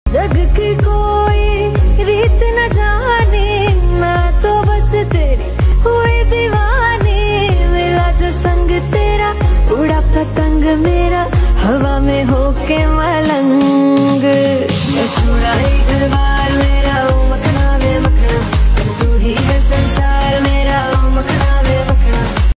जग की कोई रीत न जाने, मैं तो बस तेरी हुई दीवानी। मिला जो संग तेरा, उड़ा पतंग मेरा हवा में होके मलंग। मैं छुड़ाई घरवा